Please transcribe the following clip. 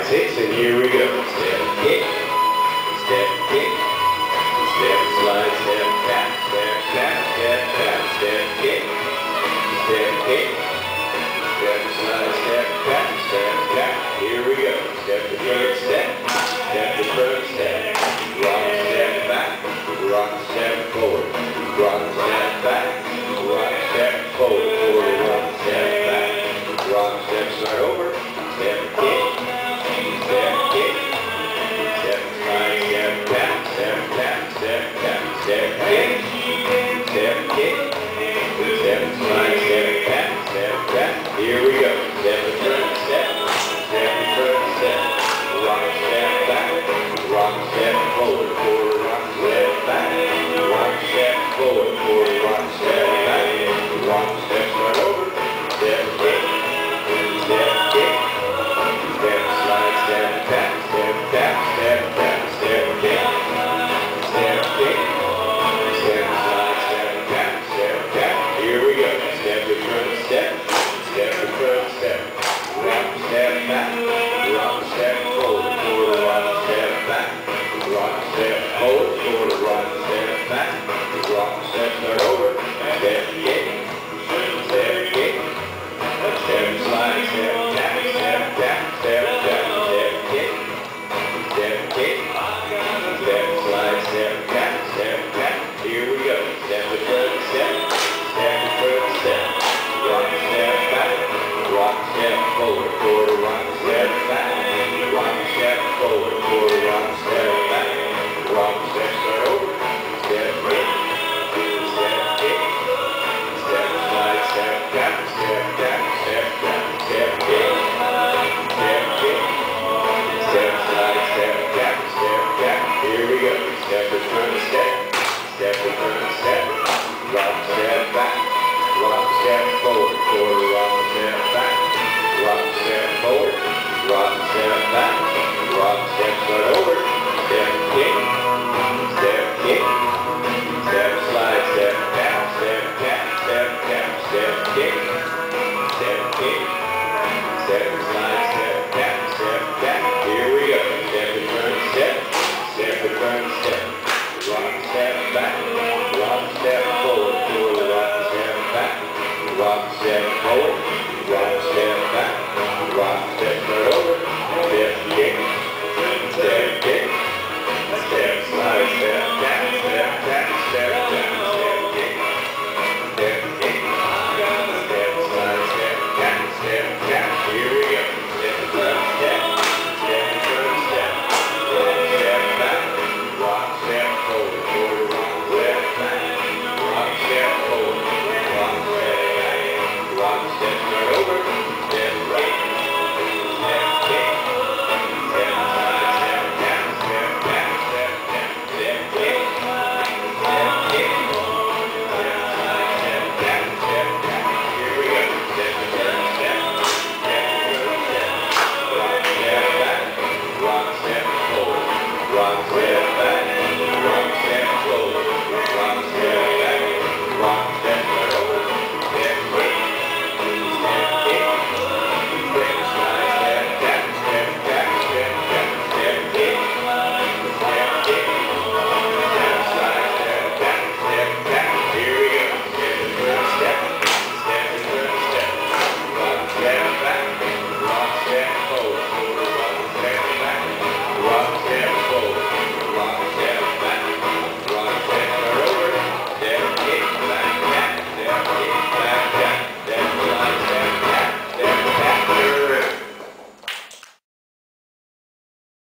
slide, 6, and here we go. Step, kick, step, kick, step, slide, step, tap, step, tap, step, tap, step, kick, step, kick, step, slide, step, tap, step, tap. Here we go. Step to front, step to front, step. Rock, step back, rock, step forward, rock, step back, rock, step forward, forward, rock, step back, rock, step, slide over, step, kick, step, kick, step, slide, step, tap, step, tap, step, tap, step, kick, step, kick, step, slide, step, tap, step, tap. Here we go. Step to front, step to front, step, rock, step back, rock, step forward, forward, rock, step back, rock, step forward, forward, rock, step back, rock, step, start over, step, kick, step, kick, step, slide, step, tap, step, tap, step, tap, step, kick, step, kick, step, slide, step, tap, step, tap. Here we go. Step to front, step to front, step, rock, step back, rock, step forward, forward, rock, step back, rock, step forward, forward, rock, step back, rock, step, start over, step, kick, step, kick, step, slide, step, tap, step, tap, step, tap, step, kick, step, kick, step, slide, step, tap, step, tap. Here we go. Step to front, step to front, step, rock, step back, rock, step forward, forward, rock, step back, rock, step forward, forward, rock, step back, rock, step, start over, step, kick, step, kick, step, slide, step, tap, step, tap.